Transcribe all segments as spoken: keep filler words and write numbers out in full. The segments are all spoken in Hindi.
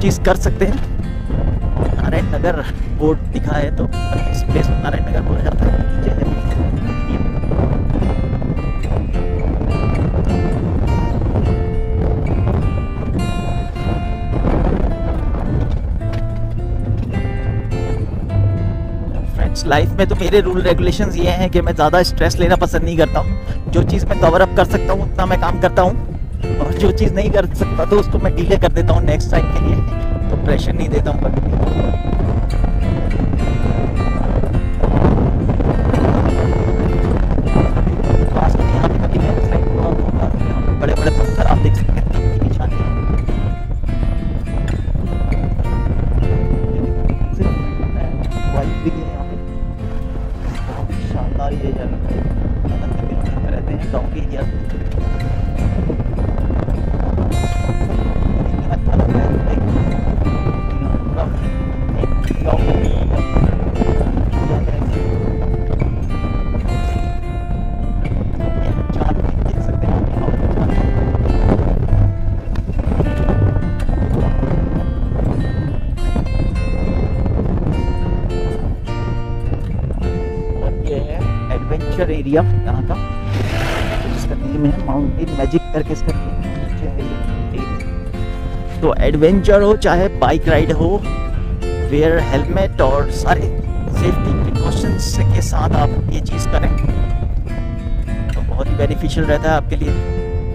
चीज़ कर सकते हैं। नारायण नगर बोर्ड दिखा है तो इस प्लेस को नारायण नगर बोला जाता है। फ्रेंड्स, लाइफ में तो मेरे रूल रेगुलेशंस ये हैं कि मैं ज़्यादा स्ट्रेस लेना पसंद नहीं करता हूँ। जो चीज़ मैं कवर अप कर सकता हूँ उतना मैं काम करता हूँ, और जो चीज़ नहीं कर सकता तो उसको मैं डिले कर देता हूँ नेक्स्ट टाइम के लिए। तो प्रेशर नहीं देता हूँ कभी। बड़े बड़े पत्थर आप देख सकते हैं, वाइट भी है यहाँ पे। बहुत शानदार ये जगह रहते हैं गाँव के एरिया। एरिया यहाँ का, जिसका नेम है माउंटेन मैजिक करके इसका नेम। तो एडवेंचर हो चाहे बाइक राइड हो, वेयर हेलमेट और सारे सेफ्टी प्रिकॉशंस के साथ आप ये चीज़ करें तो बहुत ही बेनिफिशियल रहता है आपके लिए।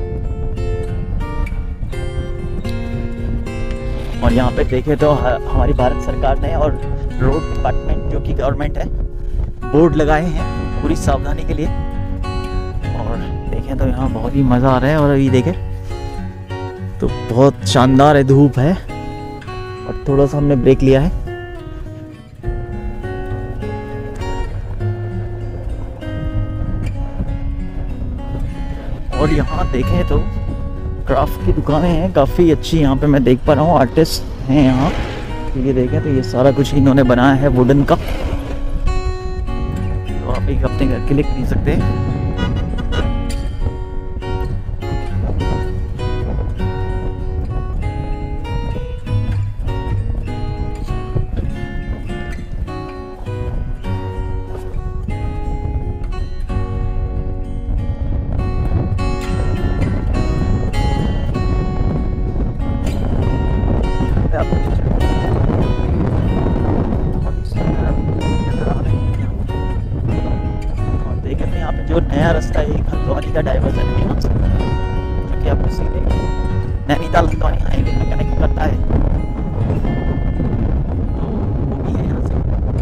और यहाँ पे देखें तो हमारी भारत सरकार ने और रोड डिपार्टमेंट जो कि गवर्नमेंट है, बोर्ड लगाए हैं पूरी सावधानी के लिए। और देखें तो यहाँ बहुत ही मज़ा आ रहा है। और अभी देखें तो बहुत शानदार है, धूप है और थोड़ा सा हमने ब्रेक लिया है। और यहाँ देखें तो क्राफ्ट की दुकानें हैं काफ़ी अच्छी, यहाँ पे मैं देख पा रहा हूँ आर्टिस्ट हैं यहाँ। ये देखें तो ये सारा कुछ इन्होंने बनाया है वुडन का, तो आप एक अपने घर के लिए खरीद सकते हैं। जो नया रास्ता है हल्द्वानी का डाइवर्जन है यहाँ से, जो कि आपको सीधे नैनीताल हल्द्वानी हाईवे में कनेक्ट करता है। तो वो भी है यहाँ से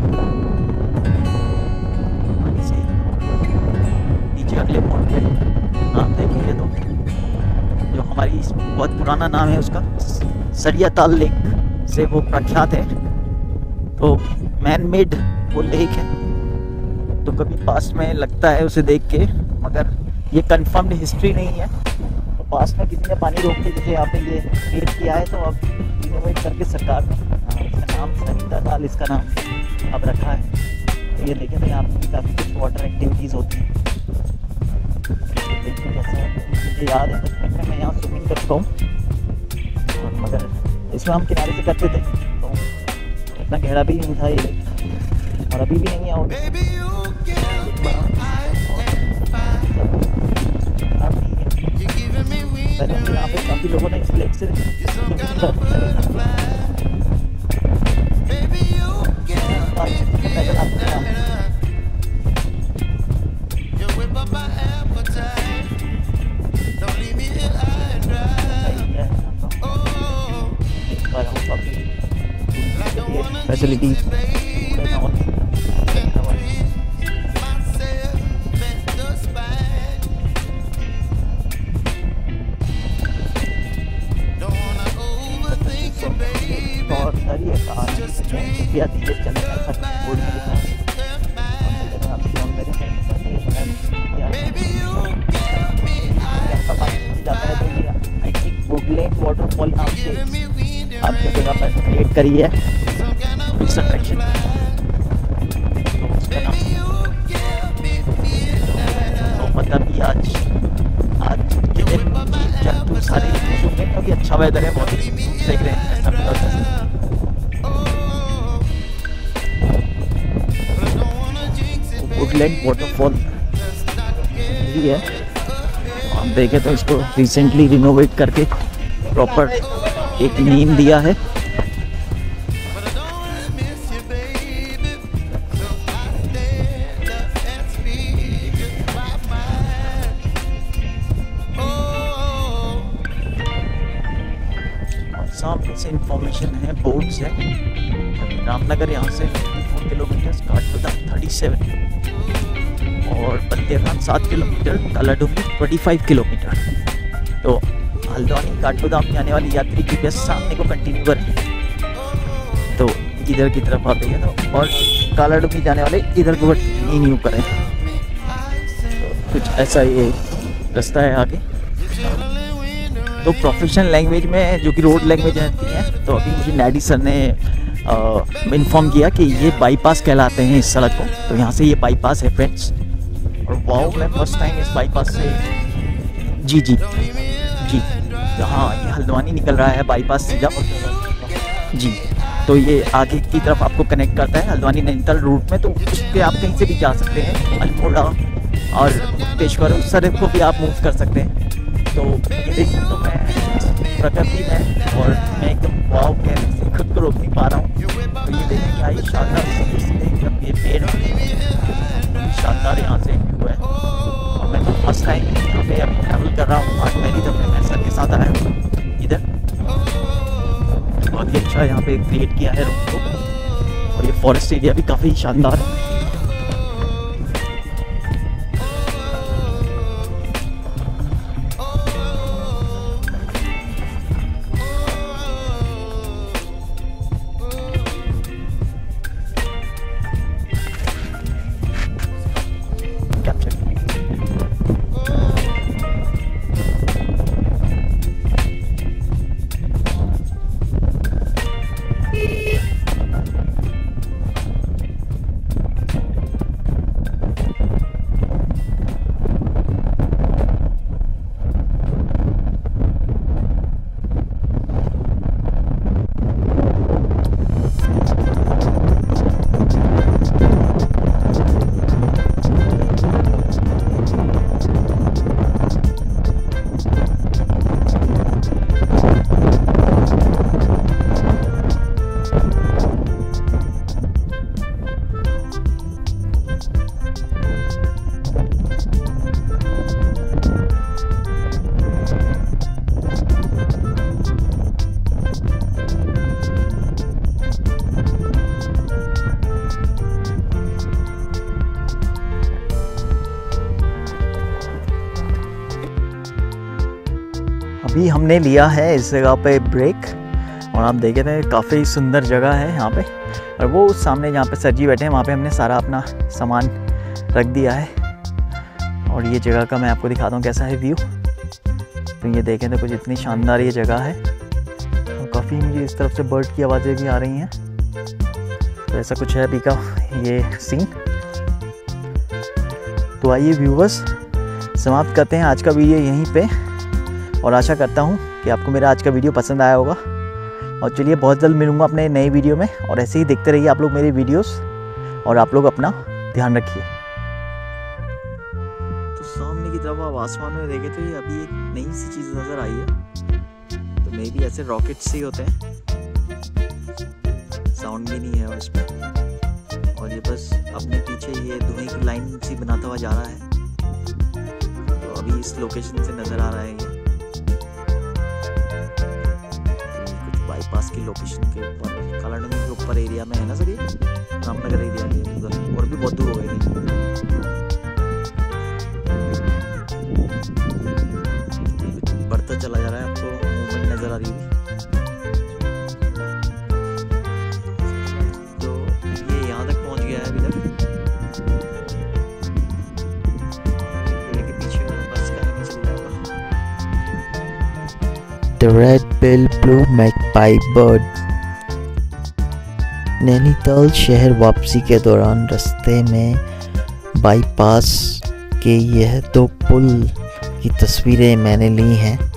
से नीचे अगले मोड़ पे आप देखेंगे तो जो हमारी बहुत पुराना नाम है उसका सरिया ताल लेक से वो प्रख्यात है। तो मैन मेड वो लेक है, तो कभी पास्ट में लगता है उसे देख के, मगर ये कंफर्म्ड हिस्ट्री नहीं है। तो पास्ट में किसी ने पानी रोक के जैसे यहाँ पे ये क्रिएट किया है, तो अब इनोवेट करके सरकार ने इसका नाम सरिता ताल इसका नाम अब रखा है। तो ये देखें तो यहाँ पर काफ़ी कुछ वाटर एक्टिविटीज़ होती हैं। जैसे मुझे याद है बचपन में मैं यहाँ स्विमिंग करता हूँ, मगर इसमें हम किनारे से करते थे तो इतना गहरा भी नहीं था ये, और अभी भी नहीं आओगे। यहाँ पे काफी लोगों ने इस लेक से फैसिलिटीज वाटरफॉल नाम से आपकी जगह पर क्रिएट करी है टूरिस्ट अट्रैक्शन। तो मतलब कि आज आज के दिन जब सारे क्योंकि अच्छा वेदर है बहुत देख रहे हैं वुडलैंड वाटरफॉल ये है। आप देखें तो इसको रिसेंटली रिनोवेट करके प्रॉपर एक नेम दिया है। सामने से इंफॉर्मेशन है, बोर्ड से रामनगर यहाँ से four kilometre, Kathgodam thirty seven और बंदेरखान सात kilometre, Kaladhungi twenty five kilometre. तो हल्द्वानी काठगोदाम जाने वाली यात्री की बस सामने को कंटिन्यू करें तो इधर की तरफ आते हैं तो, और कालाडूंगी जाने वाले इधर को कंटिन्यू करें तो कुछ ऐसा ये रास्ता है आगे। तो प्रोफेशनल लैंग्वेज में जो कि रोड लैंग्वेज रहती है, तो अभी मुझे नैडी सर ने इन्फॉर्म किया कि ये बाईपास कहलाते हैं इस सड़क को। तो यहाँ से ये बाईपास है फ्रेंड्स, और वाओ मैं फर्स्ट टाइम इस बाईपास से जी जी जी हाँ ये हल्द्वानी निकल रहा है बाईपास सीधा जी। तो ये आगे की तरफ आपको कनेक्ट करता है हल्द्वानी नैनीताल रूट में। तो उस पर आप कहीं से भी जा सकते हैं, अल्मोड़ा और मुक्तेश्वर उस सड़क को भी आप मूव कर सकते हैं। तो ये देखिए तो मैं प्रकृति में और मैं एकदम वाव कहने से खुद को रोक नहीं पा रहा हूँ। तो ये देखिए क्या ये शानदार एकदम ये पेड़ है, शानदार यहाँ से व्यू है। और मैं फर्स्ट टाइम यहाँ पे अभी ट्रैवल कर रहा हूँ, आज पहली दफ़े मैं सर के साथ आया हूँ इधर। बहुत ही अच्छा यहाँ पे क्रिएट किया है रूट को, और ये फॉरेस्ट एरिया भी काफ़ी शानदार है। अभी हमने लिया है इस जगह पे ब्रेक, और आप देखे थे काफ़ी सुंदर जगह है यहाँ पे। और वो उस सामने जहाँ पे सर जी बैठे हैं वहाँ पे हमने सारा अपना सामान रख दिया है। और ये जगह का मैं आपको दिखाता हूँ कैसा है व्यू। तो ये देखें तो कुछ इतनी शानदार ये जगह है, और काफ़ी मुझे इस तरफ से बर्ड की आवाज़ें भी आ रही हैं। तो ऐसा कुछ है अभी का ये सीन। तो आइए व्यूवर्स समाप्त करते हैं आज का वीडियो यहीं पे, और आशा करता हूँ कि आपको मेरा आज का वीडियो पसंद आया होगा। और चलिए बहुत जल्द मिलूँगा अपने नए वीडियो में, और ऐसे ही देखते रहिए आप लोग मेरे वीडियोस, और आप लोग अपना ध्यान रखिए। तो सामने की तरफ आप आसमान में देखें तो ये अभी एक नई सी चीज़ नज़र आई है। तो मे भी ऐसे रॉकेट्स ही होते हैं, साउंड भी नहीं है उसमें, और ये बस अपने पीछे ये धुएं की लाइन सी बनाता हुआ जा रहा है। तो अभी इस लोकेशन से नज़र आ रहा है ये बाईपास की लोकेशन के ऊपर, कालाडूंगी के ऊपर एरिया में है ना सर, ये रामनगर एरिया के उधर, और भी बहुत दूर हो गए थे। बढ़ता चला जा रहा है, आपको मूवमेंट नजर आ रही है। तो ये यहाँ तक पहुँच गया है अभी तक। पेड़ के पीछे बस का नहीं चल जाएगा। The red-billed blue magpie bird। Nainital शहर वापसी के दौरान रास्ते में बाईपास के यह दो पुल की तस्वीरें मैंने ली हैं।